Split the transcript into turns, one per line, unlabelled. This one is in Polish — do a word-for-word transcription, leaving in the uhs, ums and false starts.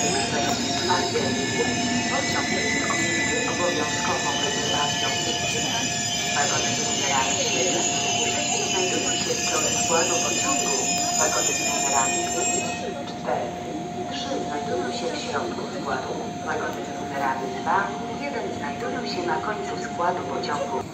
Czwarty. Pociąg jest objęty obowiązkową rezerwacją miejsc. Wagony z numerami siedem znajdują się w drodze składu pociągu. Wagony z numerami pięć, cztery, trzy znajdują się w środku składu. Wagony z numerami dwa, jeden znajdują się na końcu składu pociągu.